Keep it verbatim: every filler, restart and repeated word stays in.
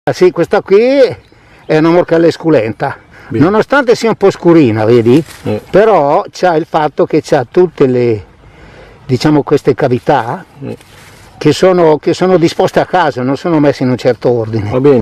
Ah sì, questa qui è una morcella esculenta. Bene. Nonostante sia un po' scurina, vedi? Eh. Però c'ha il fatto che c'ha tutte le, diciamo, queste cavità eh. che, sono, che sono disposte a caso, non sono messe in un certo ordine. Va bene.